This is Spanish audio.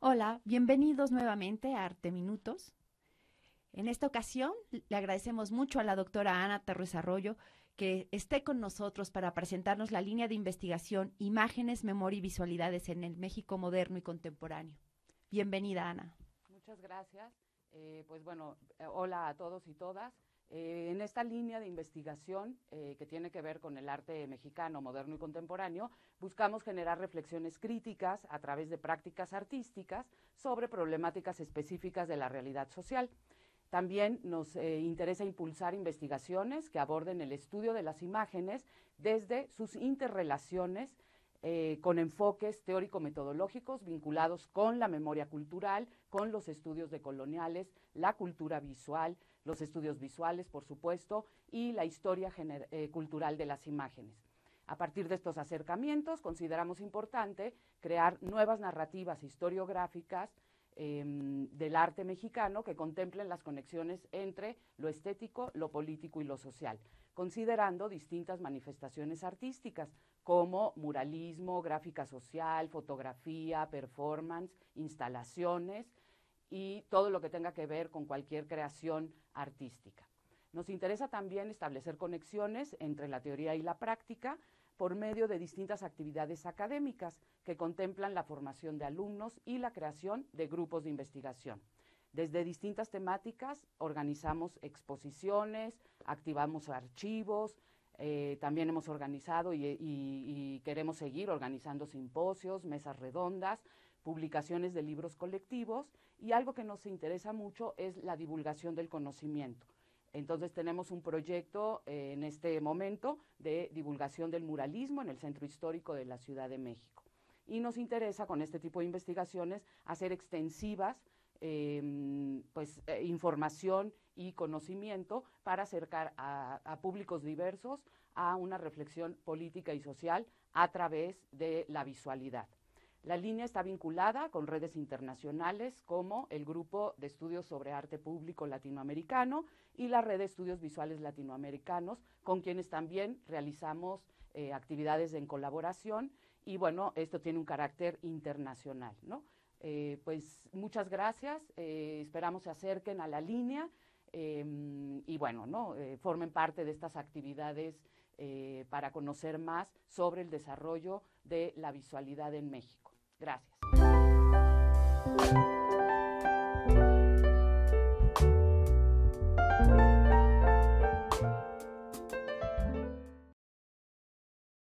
Hola, bienvenidos nuevamente a Arte Minutos. En esta ocasión le agradecemos mucho a la doctora Ana Torres Arroyo que esté con nosotros para presentarnos la línea de investigación Imágenes, Memoria y Visualidades en el México Moderno y Contemporáneo. Bienvenida, Ana. Muchas gracias. Hola a todos y todas. En esta línea de investigación que tiene que ver con el arte mexicano, moderno y contemporáneo, buscamos generar reflexiones críticas a través de prácticas artísticas sobre problemáticas específicas de la realidad social. También nos interesa impulsar investigaciones que aborden el estudio de las imágenes desde sus interrelaciones con enfoques teórico-metodológicos vinculados con la memoria cultural, con los estudios decoloniales, la cultura visual, los estudios visuales, por supuesto, y la historia cultural de las imágenes. A partir de estos acercamientos, consideramos importante crear nuevas narrativas historiográficas del arte mexicano que contemplen las conexiones entre lo estético, lo político y lo social, considerando distintas manifestaciones artísticas como muralismo, gráfica social, fotografía, performance, instalaciones y todo lo que tenga que ver con cualquier creación artística. Nos interesa también establecer conexiones entre la teoría y la práctica por medio de distintas actividades académicas que contemplan la formación de alumnos y la creación de grupos de investigación. Desde distintas temáticas organizamos exposiciones, activamos archivos, también hemos organizado y queremos seguir organizando simposios, mesas redondas, publicaciones de libros colectivos, y algo que nos interesa mucho es la divulgación del conocimiento. Entonces tenemos un proyecto en este momento de divulgación del muralismo en el Centro Histórico de la Ciudad de México. Y nos interesa con este tipo de investigaciones hacer extensivas información y conocimiento para acercar a públicos diversos a una reflexión política y social a través de la visualidad. La línea está vinculada con redes internacionales como el Grupo de Estudios sobre Arte Público Latinoamericano y la Red de Estudios Visuales Latinoamericanos, con quienes también realizamos actividades en colaboración, y bueno, esto tiene un carácter internacional, ¿no? Pues muchas gracias, esperamos se acerquen a la línea y bueno, ¿no? Formen parte de estas actividades para conocer más sobre el desarrollo de la visualidad en México. Gracias.